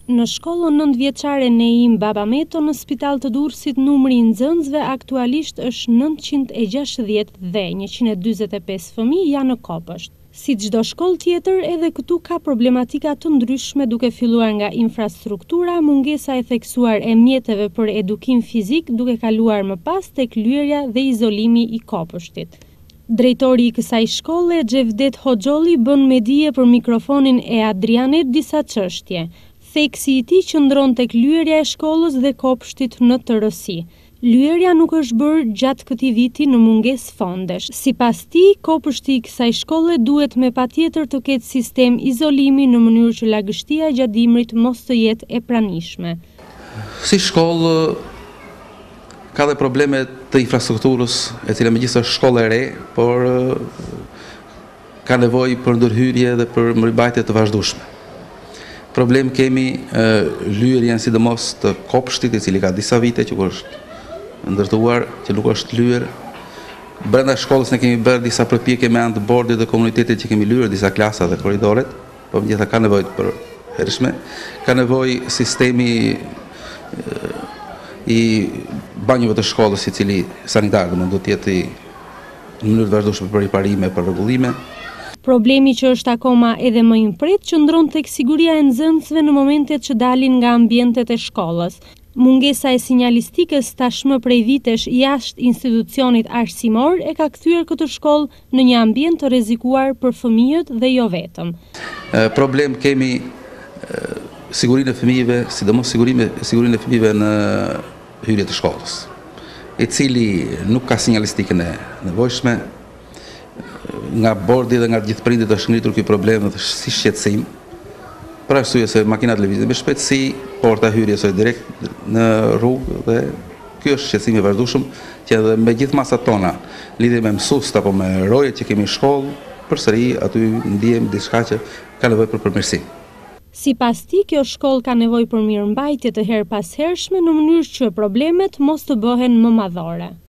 Në shkollën 9-vjeçare Neim Babameto në Spital të Durrësit numri i nxënësve aktualisht është 960 dhe 145 fëmijë janë në kopësht. Si çdo shkollë tjetër, edhe këtu ka problematika të ndryshme duke filluar nga infrastruktura, mungesa e theksuar e mjeteve për edukim fizik, duke kaluar më pas tek lyerja dhe izolimi i kopështit. Drejtori i kësaj shkolle, Xhevdet Hoxholli, bën me dije për mikrofonin e Adrianet disa çështje. Theksi i tij qëndron tek lyerja e shkollës dhe kopshtit në tërësi. Lyerja nuk është bërë gjatë këtij viti në mungesë fondesh. Sipas tij, kopshti i kësaj shkolle duhet me patjetër të ketë sistem izolimi në mënyrë që lagështia gjatë dimrit mos të jetë e pranishme. Si shkollë ka dhe probleme të infrastrukturës, e cila megjithëse është shkollë e re, por ka nevojë për ndërhyrje dhe për mirëmbajtje të vazhdueshme. Problem kemi lyerjen sidomos të kopshtit, i cili ka disa vite që është ndërtuar, që nuk është lyer. Brenda shkollës ne kemi bërë disa përpjekje me anë të bordit dhe komunitetit që kemi lyer disa klasa dhe korridoret, por megjithatë ka nevojë për hershme, ka nevojë sistemi i banjëve të shkollës, i cili sanitar, do të jetë në mënyrë të vazhdueshme për riparime, për rregullime. Problemi që është akoma edhe më i mpret qëndron tek siguria e nxënësve në momentet që dalin nga ambientet e shkollës. Mungesa e sinjalistikës tashmë prej vitesh jashtë institucionit arsimor e ka kthyer këtë shkollë në një ambient të rrezikuar për fëmijët dhe jo vetëm. Problem kemi sigurinë e fëmijëve, sidomos sigurinë e fëmijëve në hyrje të shkollës, i cili nuk ka sinjalistikën e nevojshme. Nga bordi dhe nga gjithë prindit është ngritur ky problem dhe si shqetësim, për arsye se makinat lëvizin me shpejtësi, porta hyrjes është direkt në rrugë dhe ky është shqetësim i vazhdueshëm që edhe me gjithë masat tona, lidhje me mësuest apo me rojet që kemi në shkollë, përsëri aty ndihem diçka që ka nevojë për përmirësim. Sipas tij, kjo shkollë ka nevojë për mirëmbajtje të her pas hershme në mënyrë që problemet mos të bëhen më madhore.